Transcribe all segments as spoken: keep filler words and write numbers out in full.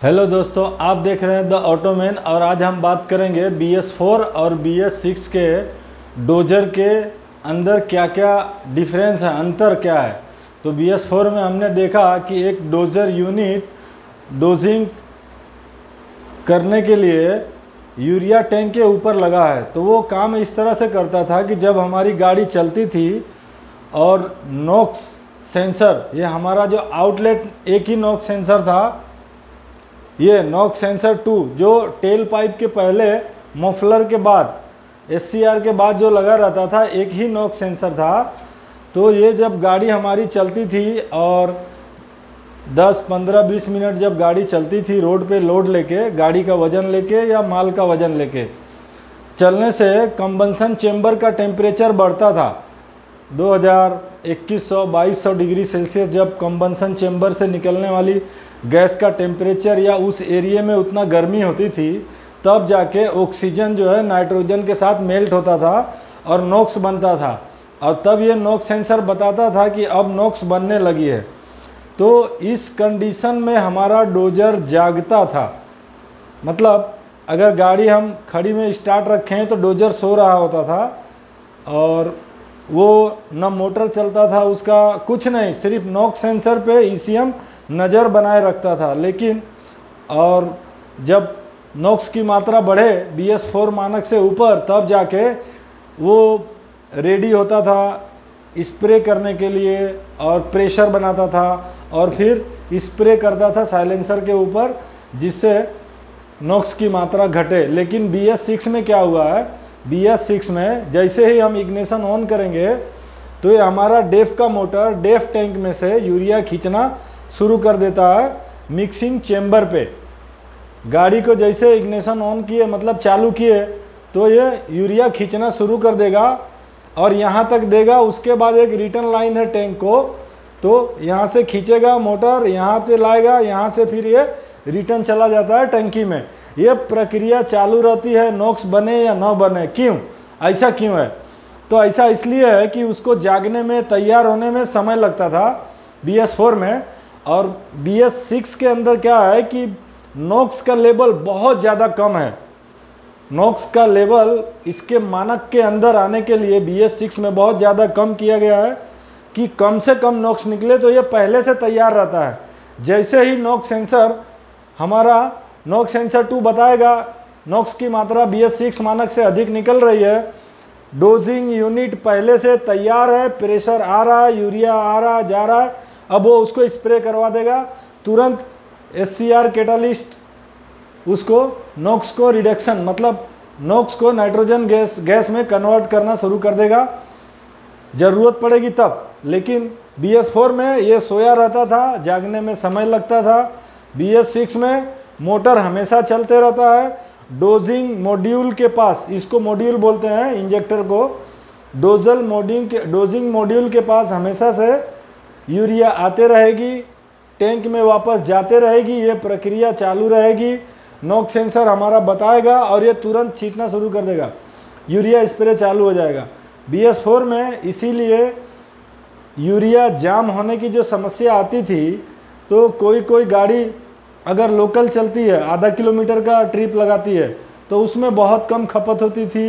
Hello दोस्तों, आप देख रहे हैं द ऑटोमैन और आज हम बात करेंगे बी एस फोर और बी एस सिक्स के डोजर के अंदर क्या क्या डिफरेंस है, अंतर क्या है। तो बी एस फोर में हमने देखा कि एक डोजर यूनिट डोजिंग करने के लिए यूरिया टैंक के ऊपर लगा है। तो वो काम इस तरह से करता था कि जब हमारी गाड़ी चलती थी और नॉक्स सेंसर, ये हमारा जो आउटलेट एक ही नॉक्स सेंसर था, ये नॉक्स सेंसर टू जो टेल पाइप के पहले मफलर के बाद एस सी आर के बाद जो लगा रहता था, एक ही नॉक्स सेंसर था। तो ये जब गाड़ी हमारी चलती थी और दस पंद्रह बीस मिनट जब गाड़ी चलती थी रोड पे लोड लेके, गाड़ी का वज़न लेके या माल का वज़न लेके चलने से कंबंसन चेंबर का टेम्परेचर बढ़ता था। दो हज़ार इक्कीस सौ बाईस सौ डिग्री सेल्सियस जब कंबंसन चेंबर से निकलने वाली गैस का टेम्परेचर या उस एरिया में उतना गर्मी होती थी, तब जाके ऑक्सीजन जो है नाइट्रोजन के साथ मेल्ट होता था और नॉक्स बनता था। और तब ये नॉक्स सेंसर बताता था कि अब नॉक्स बनने लगी है। तो इस कंडीशन में हमारा डोजर जागता था। मतलब अगर गाड़ी हम खड़ी में स्टार्ट रखें तो डोजर सो रहा होता था और वो न मोटर चलता था, उसका कुछ नहीं, सिर्फ नॉक्स सेंसर पे ई सी एम नज़र बनाए रखता था। लेकिन और जब नॉक्स की मात्रा बढ़े बी एस फोर मानक से ऊपर, तब जाके वो रेडी होता था स्प्रे करने के लिए और प्रेशर बनाता था और फिर स्प्रे करता था साइलेंसर के ऊपर, जिससे नॉक्स की मात्रा घटे। लेकिन बी एस सिक्स में क्या हुआ है, बी एस सिक्स में जैसे ही हम इग्निशन ऑन करेंगे तो ये हमारा डेफ का मोटर डेफ टैंक में से यूरिया खींचना शुरू कर देता है मिक्सिंग चेंबर पे। गाड़ी को जैसे इग्निशन ऑन किए, मतलब चालू किए, तो ये यूरिया खींचना शुरू कर देगा और यहाँ तक देगा। उसके बाद एक रिटर्न लाइन है टैंक को, तो यहाँ से खींचेगा मोटर, यहाँ पे लाएगा, यहाँ से फिर ये रिटर्न चला जाता है टंकी में। ये प्रक्रिया चालू रहती है, नॉक्स बने या ना बने। क्यों ऐसा क्यों है? तो ऐसा इसलिए है कि उसको जागने में, तैयार होने में समय लगता था बी एस फोर में। और बी एस सिक्स के अंदर क्या है कि नॉक्स का लेवल बहुत ज़्यादा कम है। नॉक्स का लेवल इसके मानक के अंदर आने के लिए बी एस सिक्स में बहुत ज़्यादा कम किया गया है कि कम से कम नॉक्स निकले, तो ये पहले से तैयार रहता है। जैसे ही नॉक्स सेंसर हमारा नॉक्स सेंसर टू बताएगा नॉक्स की मात्रा बी एस सिक्स मानक से अधिक निकल रही है, डोजिंग यूनिट पहले से तैयार है, प्रेशर आ रहा है, यूरिया आ रहा है, जा रहा है, अब वो उसको स्प्रे करवा देगा। तुरंत एस सी आर कैटालिस्ट उसको नॉक्स को रिडक्शन, मतलब नॉक्स को नाइट्रोजन गैस गैस में कन्वर्ट करना शुरू कर देगा, ज़रूरत पड़ेगी तब। लेकिन बी एस फोर में ये सोया रहता था, जागने में समय लगता था। बी एस सिक्स में मोटर हमेशा चलते रहता है। डोजिंग मॉड्यूल के पास, इसको मॉड्यूल बोलते हैं इंजेक्टर को, डोजल मॉड्यूल के डोजिंग मॉड्यूल के पास हमेशा से यूरिया आते रहेगी, टैंक में वापस जाते रहेगी, ये प्रक्रिया चालू रहेगी। नॉक्स सेंसर हमारा बताएगा और ये तुरंत छींटना शुरू कर देगा, यूरिया स्प्रे चालू हो जाएगा। बी एस फोर में इसीलिए यूरिया जाम होने की जो समस्या आती थी, तो कोई कोई गाड़ी अगर लोकल चलती है, आधा किलोमीटर का ट्रिप लगाती है, तो उसमें बहुत कम खपत होती थी।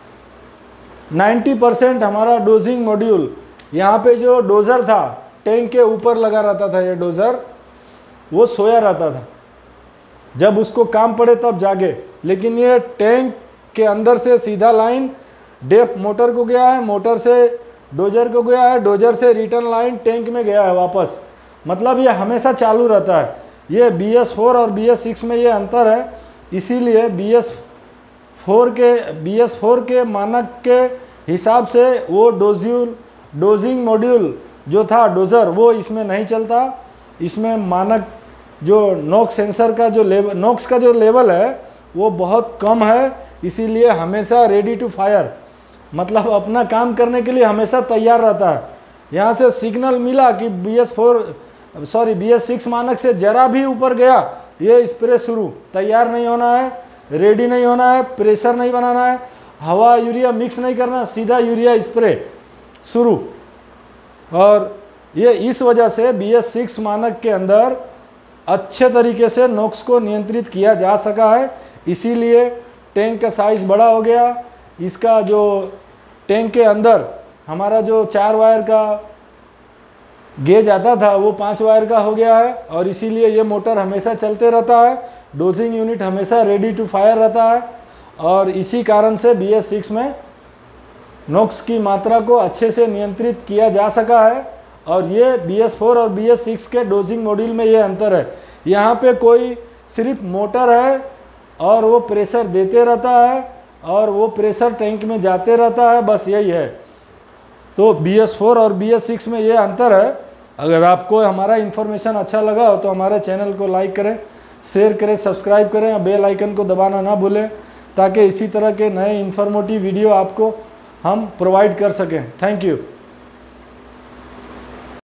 नब्बे परसेंट हमारा डोजिंग मॉड्यूल, यहाँ पे जो डोज़र था टैंक के ऊपर लगा रहता था, ये डोज़र वो सोया रहता था, जब उसको काम पड़े तब जागे। लेकिन ये टैंक के अंदर से सीधा लाइन डेफ मोटर को गया है, मोटर से डोजर को गया है, डोजर से रिटर्न लाइन टैंक में गया है वापस। मतलब ये हमेशा चालू रहता है। ये बी एस फोर और बी एस सिक्स में ये अंतर है। इसीलिए बी एस फोर के बी एस फोर के मानक के हिसाब से वो डोज्यूल डोजिंग मॉड्यूल जो था डोज़र, वो इसमें नहीं चलता। इसमें मानक जो नॉक्स सेंसर का जो लेवल, नॉक्स का जो लेवल है वो बहुत कम है। इसीलिए हमेशा रेडी टू फायर, मतलब अपना काम करने के लिए हमेशा तैयार रहता है। यहाँ से सिग्नल मिला कि B S four sorry B S six मानक से जरा भी ऊपर गया, ये स्प्रे शुरू, तैयार नहीं होना है, रेडी नहीं होना है, प्रेशर नहीं बनाना है, हवा यूरिया मिक्स नहीं करना, सीधा यूरिया स्प्रे शुरू। और ये इस वजह से बी एस सिक्स मानक के अंदर अच्छे तरीके से नोक्स को नियंत्रित किया जा सका है, इसीलिए टैंक का साइज़ बड़ा हो गया। इसका जो टैंक के अंदर हमारा जो चार वायर का गेज आता था वो पाँच वायर का हो गया है, और इसीलिए ये मोटर हमेशा चलते रहता है। डोजिंग यूनिट हमेशा रेडी टू फायर रहता है, और इसी कारण से बी एस सिक्स में नोक्स की मात्रा को अच्छे से नियंत्रित किया जा सका है। और ये बी एस फोर और बी एस सिक्स के डोजिंग मॉड्यूल में ये अंतर है, यहाँ पे कोई सिर्फ मोटर है और वो प्रेशर देते रहता है और वो प्रेशर टैंक में जाते रहता है, बस यही है। तो बी एस फोर और बी एस सिक्स में ये अंतर है। अगर आपको हमारा इन्फॉर्मेशन अच्छा लगा हो तो हमारे चैनल को लाइक करें, शेयर करें, सब्सक्राइब करें और बेल आइकन को दबाना ना भूलें, ताकि इसी तरह के नए इन्फॉर्मेटिव वीडियो आपको हम प्रोवाइड कर सकें। Thank you.